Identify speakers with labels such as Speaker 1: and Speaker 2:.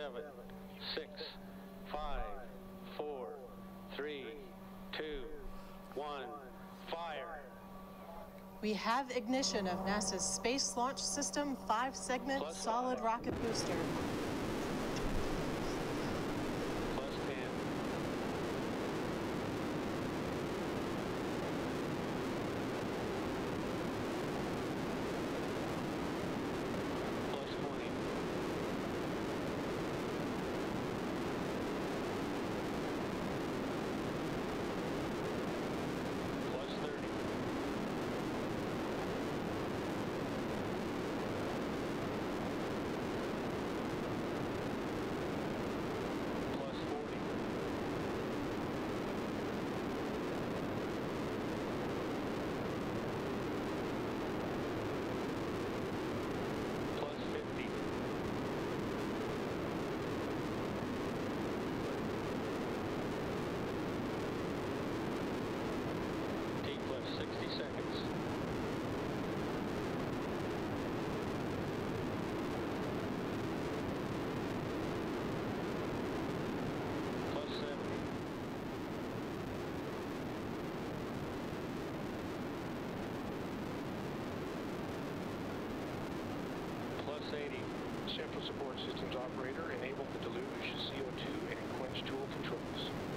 Speaker 1: 7, 6, 5, 4, 3, 2, 1, fire.
Speaker 2: We have ignition of NASA's Space Launch System 5-segment solid rocket booster.
Speaker 1: Plus 10. Plus 20. Plus 30. Plus 40. Plus 50. T plus 60 seconds. Plus 70. Plus 80.
Speaker 3: Central Support Systems Operator, enable the deluge, CO2, and quench tool controls.